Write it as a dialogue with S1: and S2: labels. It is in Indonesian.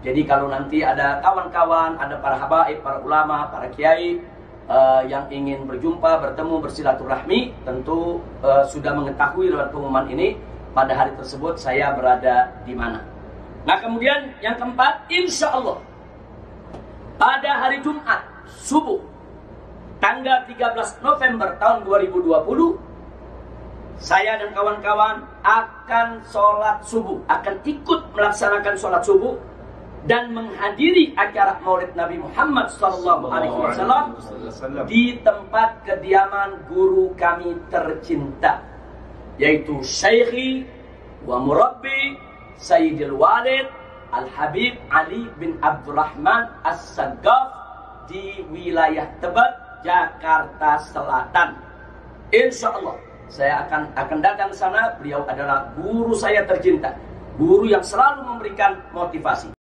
S1: Jadi kalau nanti ada kawan-kawan, ada para habaib, para ulama, para kiai yang ingin berjumpa, bertemu, bersilaturahmi, tentu sudah mengetahui lewat pengumuman ini pada hari tersebut saya berada di mana. Nah, kemudian yang keempat, insya Allah pada hari Jumat subuh tanggal 13 November tahun 2020, saya dan kawan-kawan akan sholat subuh, akan ikut melaksanakan sholat subuh dan menghadiri acara Maulid Nabi Muhammad SAW di tempat kediaman guru kami tercinta, yaitu Syekhi wa Murabbi Sayyidil Walid Al-Habib Ali bin Abdurrahman As-Saggaf di wilayah Tebet, Jakarta Selatan. Insya Allah saya akan datang ke sana. Beliau adalah guru saya tercinta, guru yang selalu memberikan motivasi.